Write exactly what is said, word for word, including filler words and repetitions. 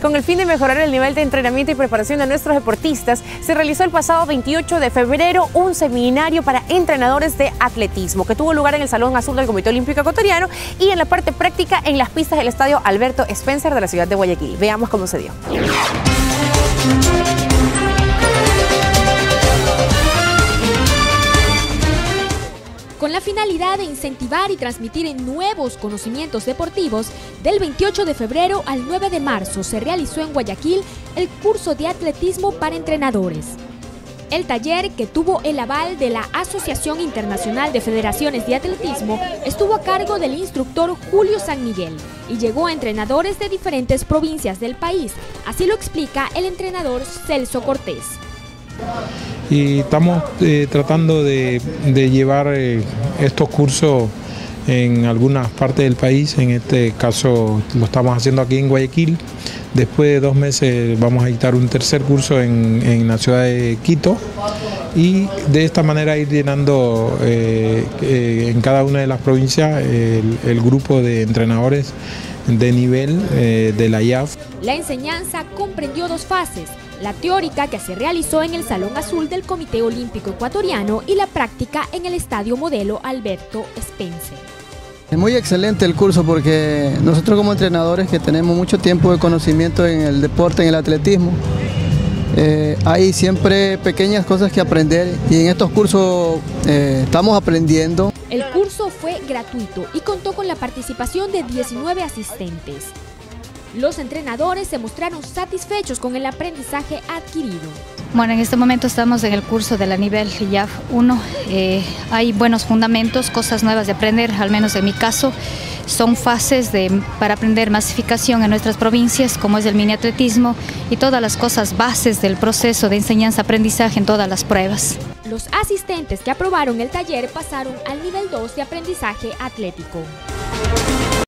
Con el fin de mejorar el nivel de entrenamiento y preparación de nuestros deportistas, se realizó el pasado veintiocho de febrero un seminario para entrenadores de atletismo que tuvo lugar en el Salón Azul del Comité Olímpico Ecuatoriano y en la parte práctica en las pistas del Estadio Alberto Spencer de la ciudad de Guayaquil. Veamos cómo se dio. Con la finalidad de incentivar y transmitir nuevos conocimientos deportivos, del veintiocho de febrero al nueve de marzo se realizó en Guayaquil el curso de atletismo para entrenadores. El taller, que tuvo el aval de la Asociación Internacional de Federaciones de Atletismo, estuvo a cargo del instructor Julio San Miguel y llegó a entrenadores de diferentes provincias del país. Así lo explica el entrenador Celso Cortés. Y estamos eh, tratando de, de llevar eh, estos cursos en algunas partes del país. En este caso lo estamos haciendo aquí en Guayaquil. Después de dos meses vamos a dictar un tercer curso en, en la ciudad de Quito y de esta manera ir llenando eh, eh, en cada una de las provincias el, el grupo de entrenadores de nivel eh, de la I A F. La enseñanza comprendió dos fases: la teórica, que se realizó en el Salón Azul del Comité Olímpico Ecuatoriano, y la práctica en el Estadio Modelo Alberto Spencer. Es muy excelente el curso porque nosotros como entrenadores que tenemos mucho tiempo de conocimiento en el deporte, en el atletismo, eh, hay siempre pequeñas cosas que aprender y en estos cursos eh, estamos aprendiendo. El curso fue gratuito y contó con la participación de diecinueve asistentes. Los entrenadores se mostraron satisfechos con el aprendizaje adquirido. Bueno, en este momento estamos en el curso de la nivel I A F uno. Eh, hay buenos fundamentos, cosas nuevas de aprender, al menos en mi caso. Son fases de, para aprender masificación en nuestras provincias, como es el mini atletismo, y todas las cosas bases del proceso de enseñanza-aprendizaje en todas las pruebas. Los asistentes que aprobaron el taller pasaron al nivel dos de aprendizaje atlético.